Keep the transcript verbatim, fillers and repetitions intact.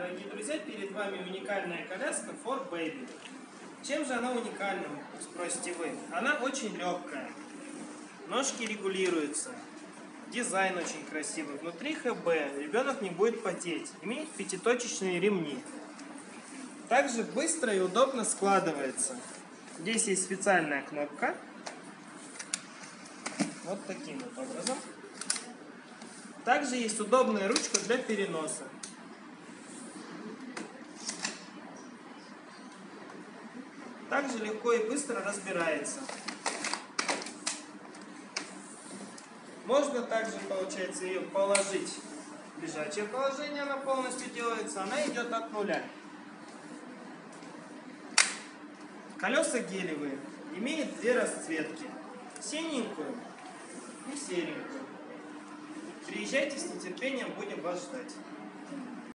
дорогие друзья, перед вами уникальная коляска фор бэйби. Чем же она уникальна, спросите вы? Она очень легкая, ножки регулируются, дизайн очень красивый, внутри ха бэ, ребенок не будет потеть, имеет пятиточечные ремни. Также быстро и удобно складывается. Здесь есть специальная кнопка, вот таким вот образом. Также есть удобная ручка для переноса. Также легко и быстро разбирается. Можно также, получается, ее положить в лежачее положение, она полностью делается, она идет от нуля. Колеса гелевые, имеет две расцветки, синенькую и серенькую. Приезжайте, с нетерпением будем вас ждать.